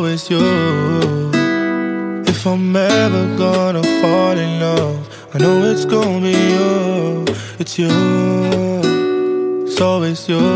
it's you. If I'm ever gonna fall in love, I know it's gonna be you. It's you, so it's you.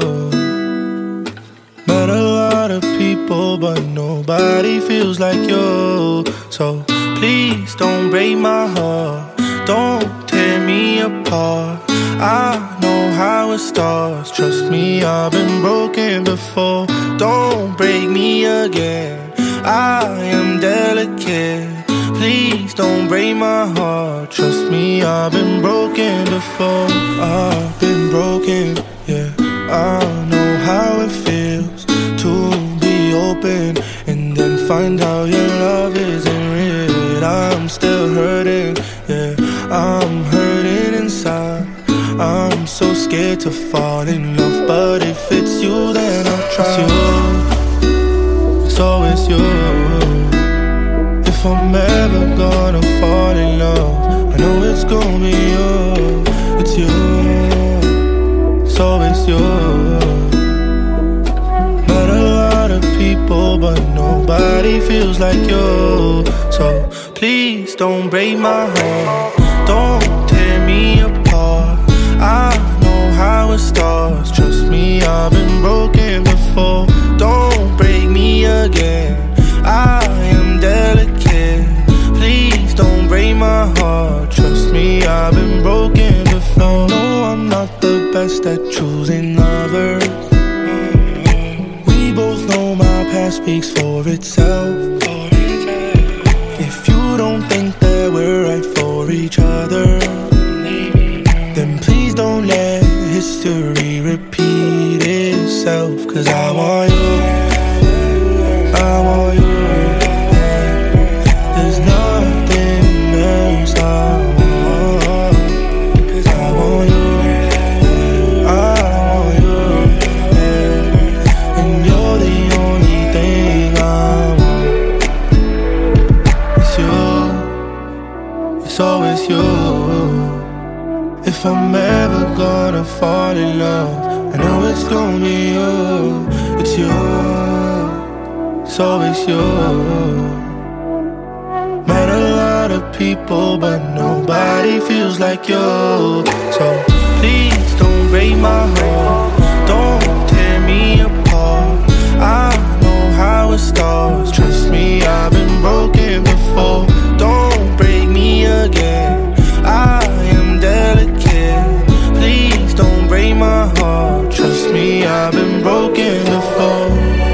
Met a lot of people, but nobody feels like you. So please don't break my heart, don't tear me apart. I know how it starts, trust me, I've been broken before. Don't break me again, I am delicate. Please don't break my heart, trust me, I've been broken before. I've been broken, yeah. I know how it feels to be open and then find out your love isn't real. I'm still hurting, yeah, I'm hurting inside. I'm so scared to fall in love, but if it's you, then I'll try. It's you, so it's you. If I'm ever gonna fall in love, I know it's gonna be you. It's you, so it's you. Met a lot of people, but nobody feels like you. So please don't break my heart, don't tear me apart. I know how it starts, trust me, I've been broken before. Don't break me again, I am delicate. Please don't break my heart, trust me, I've been broken before. No, I'm not the best at choosing lovers. We both know my past speaks for itself. If you don't think that we're right for each other, then please don't let history repeat itself. Cause I want you, I want you. There's nothing else I want. Cause I want you, I want you. And you're the only thing I want. It's you, it's always you. If I'm ever gonna fall in love, I know it's gonna be you. It's you, so it's you. Met a lot of people, but nobody feels like you. So please don't break my heart, don't tear me apart. I know how it starts, trust me, I've been broken before. Don't break me again, I am delicate. Please don't break my heart, trust me, I've been broken before.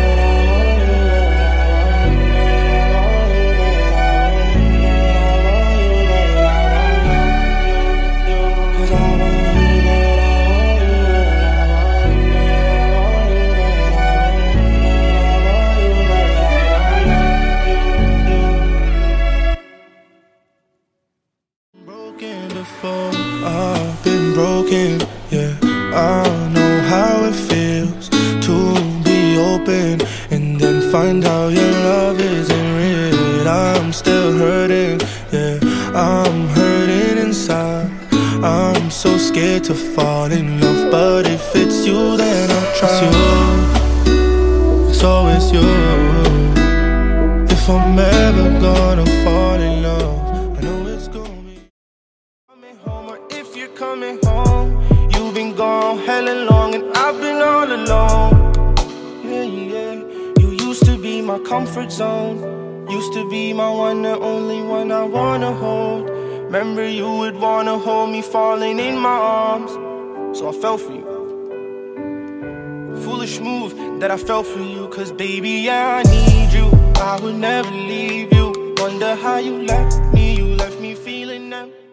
I've been broken, yeah. I know how it feels to be open and then find out your love isn't real. I'm still hurting, yeah. I'm hurting inside. I'm so scared to fall in love, but if it's you, then I'll try. It's you, so it's you. If I'm ever gonna fall in love, I know it's gonna be coming home. Or if you're coming home, you've been gone hella long and I've been all alone. Yeah, yeah. You used to be my comfort zone, used to be my one and only one I wanna hold. Remember you would wanna hold me falling in my arms, so I fell for you. Foolish move that I fell for you, cause baby, yeah, I need you, I would never leave you. Wonder how you left me feeling empty.